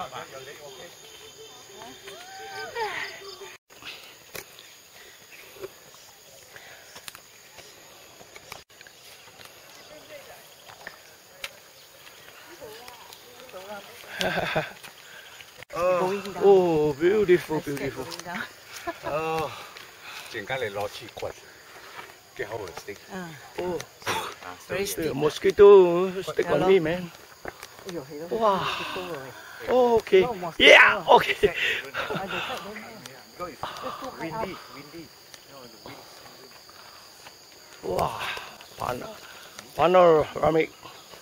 Oh, beautiful, beautiful. Oh,陣間你攞支棍，幾好嘅 stick。 Oh, very the mosquito stick on me, man. Wow. Oh, okay. Yeah, okay. Windy. Wow. Panoramic.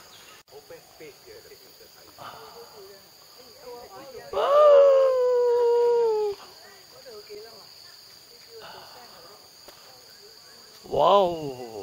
Wow.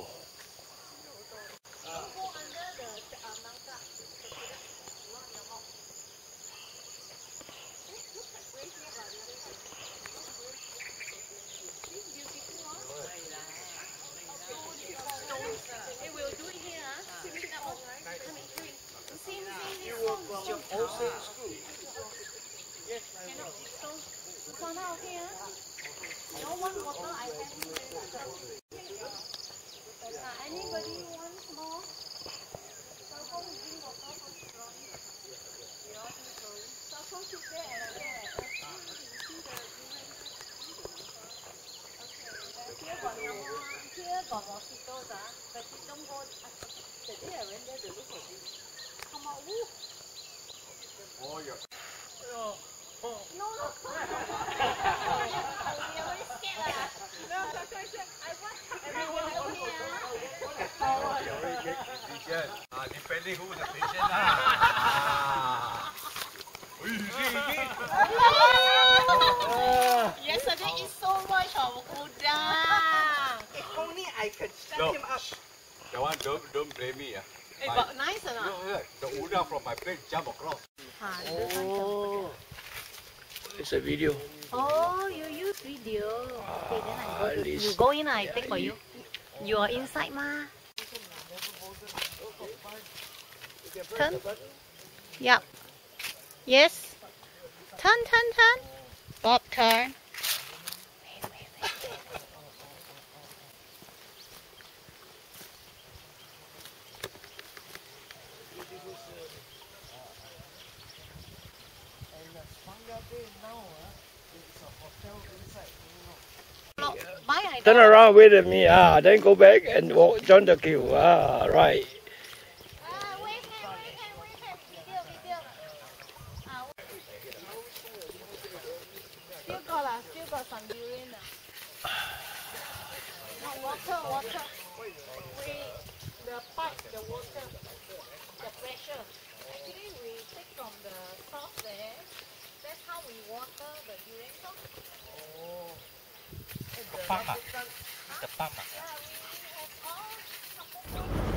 Depending who the patient Yesterday is so much of udang. If only I could shut him up. That one don't blame me. Hey, but nice or not? No, the udang from my plate jump across. Oh. It's a video. Oh, you use video. Okay, then I go. You go in, I take for you. You are inside, ma. Turn. Yep. Yes. Turn. Bob, turn. Wait. Turn around, wait at me. Then go back and walk, join the queue. Right. Still got some durian. No, water. The pipe, the water, the pressure. Actually, we take from the source there. That's how we water the durian. Oh. The pump. The pump. Yeah, we have all.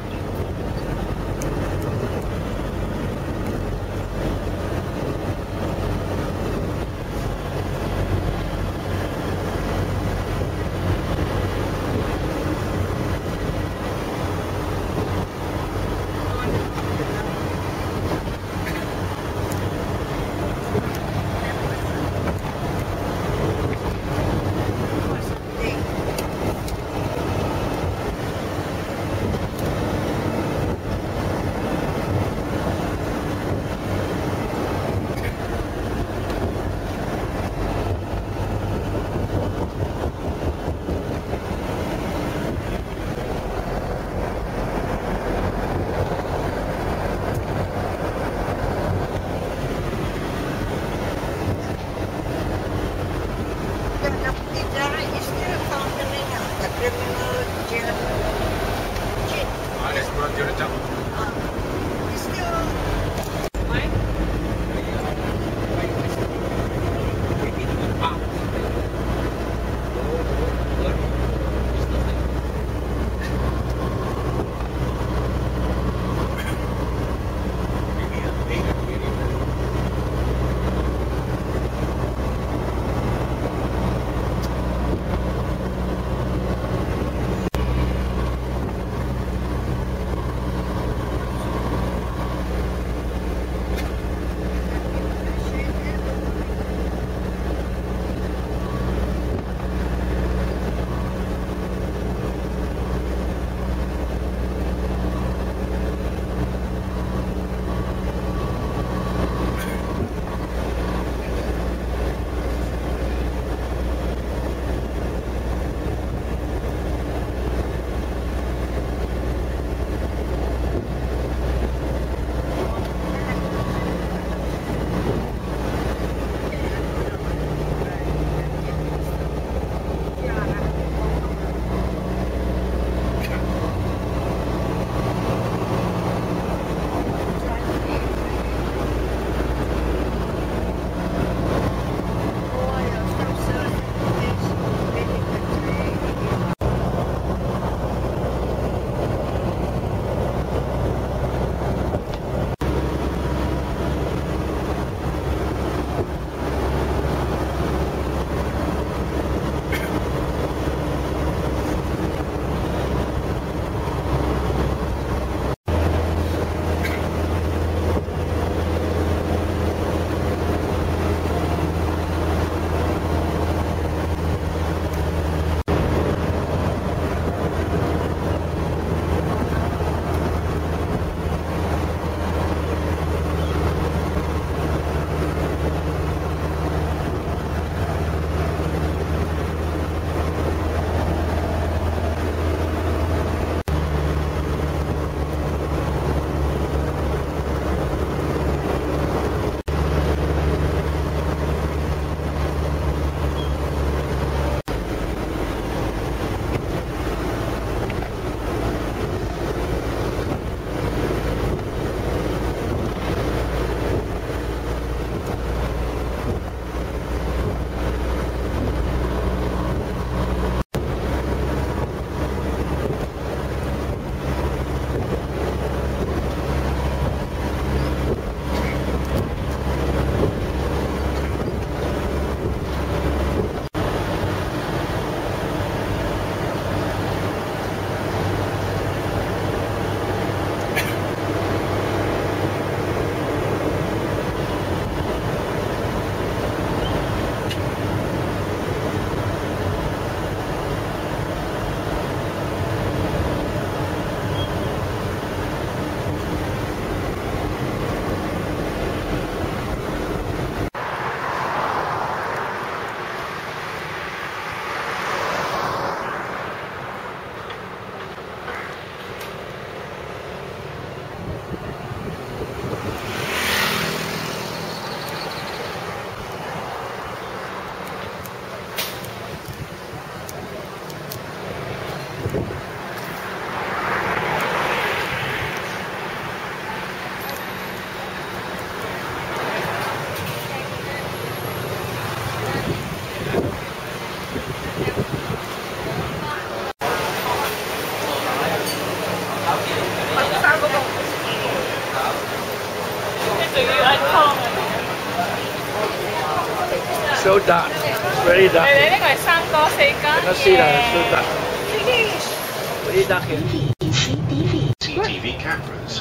So dark, very dark. 你呢個係3多4間 Cannot see lah, so dark. Very dark here. CCTV cameras.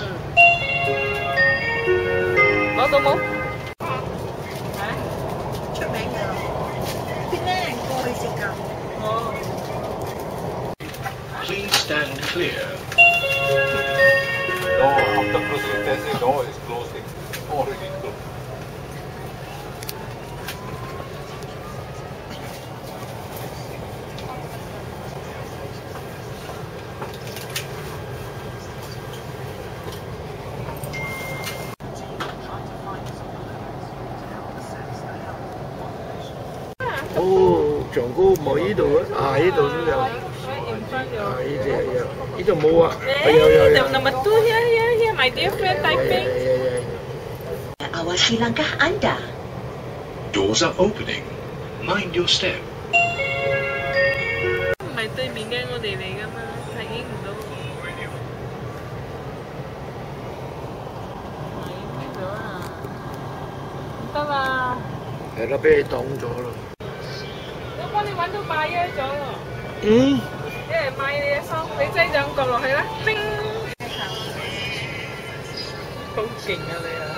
攞到冇？ 出名㗎，Penang過去食㗎。 哦。 Please stand clear. No, after closing, they say no, it's closing. Already closed. Oh, 長高冇呢度啊？啊，呢度都有。啊，呢隻有，呢度冇啊？有。 Number 2 here, my dear friend typing. Awasi langkah Anda. Doors are opening. Mind your step. 唔係對面嘅我哋嚟㗎嘛，睇唔到。睇到啊！唔得啦！ 係啦，俾你擋咗啦。 我幫你揾到買咗咗咯。 嗯。 一人買你嘅衫，你擠兩個落去啦，冰。好勁啊你啊！